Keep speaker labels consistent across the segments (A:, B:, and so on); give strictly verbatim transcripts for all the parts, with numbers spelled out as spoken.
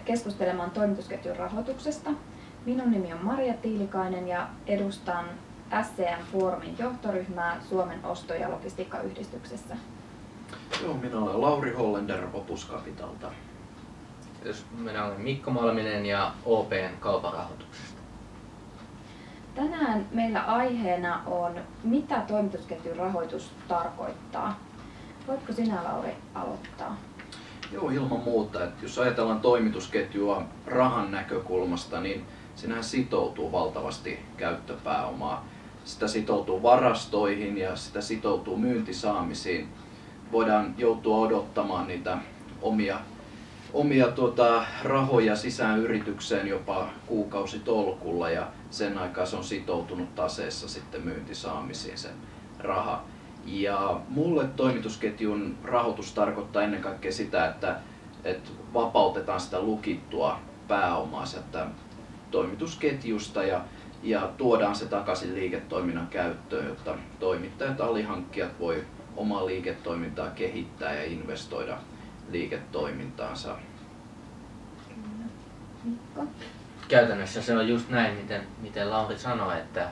A: keskustelemaan toimitusketjun rahoituksesta. Minun nimi on Maria Tiilikainen ja edustan S C M-foorumin johtoryhmää Suomen osto- ja logistiikkayhdistyksessä.
B: Joo, minä olen Lauri Hollender Opus Capitalta.
C: Minä olen Mikko Malminen ja O P:n kauparahoituksesta.
A: Tänään meillä aiheena on, mitä toimitusketjun rahoitus tarkoittaa. Voitko sinä, Lauri, aloittaa?
B: Joo, ilman muuta. Että jos ajatellaan toimitusketjua rahan näkökulmasta, niin sinähän sitoutuu valtavasti käyttöpääomaa. Sitä sitoutuu varastoihin ja sitä sitoutuu myyntisaamisiin. Voidaan joutua odottamaan niitä omia, omia tuota, rahoja sisään yritykseen jopa kuukausitolkulla ja sen aikaa se on sitoutunut taseessa sitten myyntisaamisiin se raha. Ja mulle toimitusketjun rahoitus tarkoittaa ennen kaikkea sitä, että, että vapautetaan sitä lukittua pääomaa sieltä toimitusketjusta ja, ja tuodaan se takaisin liiketoiminnan käyttöön, jotta toimittajat ja alihankkijat voi omaa liiketoimintaa kehittää ja investoida liiketoimintaansa.
A: Mikko?
C: Käytännössä se on just näin, miten, miten Lauri sanoi, että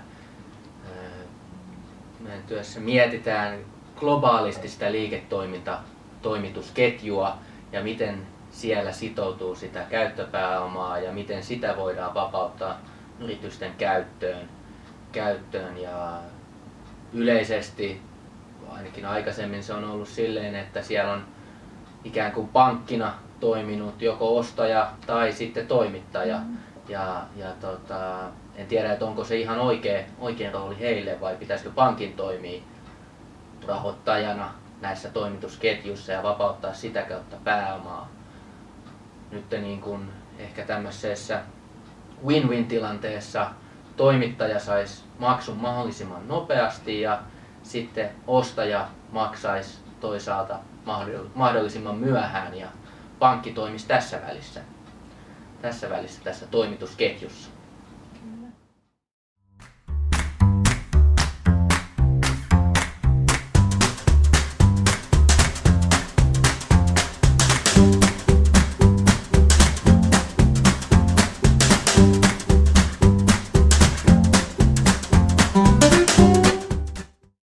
C: meidän työssä mietitään globaalisti sitä liiketoiminta-toimitusketjua ja miten siellä sitoutuu sitä käyttöpääomaa ja miten sitä voidaan vapauttaa yritysten käyttöön. käyttöön. Ja yleisesti, ainakin aikaisemmin se on ollut silleen, että siellä on ikään kuin pankkina toiminut joko ostaja tai sitten toimittaja. Mm. Ja, ja tota, en tiedä, että onko se ihan oikea, oikea rooli heille vai pitäisikö pankin toimia rahoittajana näissä toimitusketjuissa ja vapauttaa sitä kautta pääomaa. Nyt niin kuin ehkä tämmöisessä win-win tilanteessa toimittaja saisi maksun mahdollisimman nopeasti ja sitten ostaja maksaisi toisaalta mahdollisimman myöhään ja pankki toimisi tässä välissä, tässä välissä tässä toimitusketjussa.